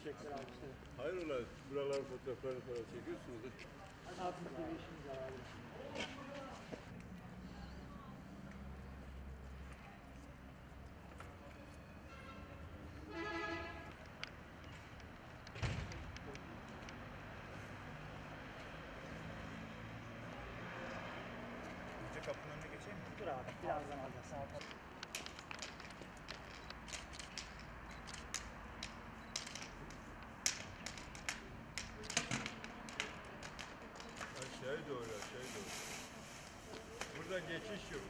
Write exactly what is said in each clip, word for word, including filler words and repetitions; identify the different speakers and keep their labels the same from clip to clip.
Speaker 1: Teşekkür abi işte.
Speaker 2: Hayrola, buralar fotoğraflarını falan çekiyorsunuz da.
Speaker 1: Altımızda bir işimiz var abi.
Speaker 3: Önce kapının önüne geçeyim mi?
Speaker 1: Dur abi birazdan alacağız.
Speaker 2: Aşağıya doğru, aşağıya doğru. Burada geçiş yok.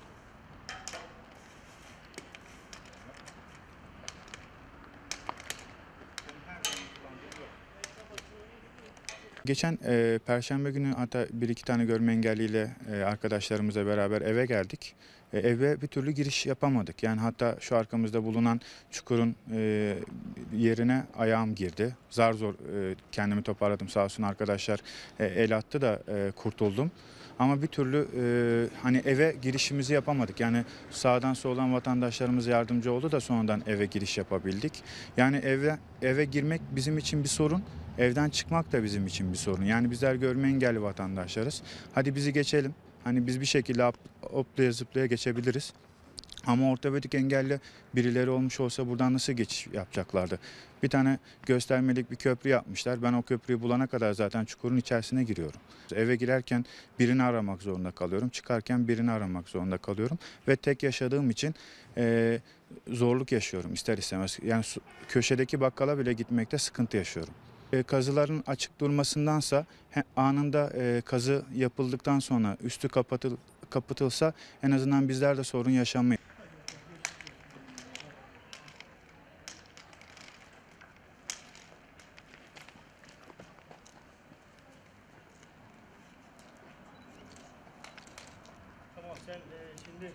Speaker 3: Geçen e, Perşembe günü hatta bir iki tane görme engelliyle e, arkadaşlarımızla beraber eve geldik. E, eve bir türlü giriş yapamadık. Yani hatta şu arkamızda bulunan çukurun e, yerine ayağım girdi. Zar zor e, kendimi toparladım. Sağ olsun arkadaşlar e, el attı da e, kurtuldum. Ama bir türlü e, hani eve girişimizi yapamadık. Yani sağdan soldan vatandaşlarımız yardımcı oldu da sonradan eve giriş yapabildik. Yani eve eve girmek bizim için bir sorun. Evden çıkmak da bizim için bir sorun. Yani bizler görme engelli vatandaşlarız. Hadi bizi geçelim. Hani biz bir şekilde hoplaya zıplaya geçebiliriz. Ama ortopedik engelli birileri olmuş olsa buradan nasıl geçiş yapacaklardı? Bir tane göstermelik bir köprü yapmışlar. Ben o köprüyü bulana kadar zaten çukurun içerisine giriyorum. Eve girerken birini aramak zorunda kalıyorum. Çıkarken birini aramak zorunda kalıyorum. Ve tek yaşadığım için e, zorluk yaşıyorum ister istemez. Yani su, köşedeki bakkala bile gitmekte sıkıntı yaşıyorum. E, kazıların açık durmasındansa he, anında e, kazı yapıldıktan sonra üstü kapatıl, kapatılsa en azından bizler de sorun yaşamayız.
Speaker 1: Tamam sen e, şimdi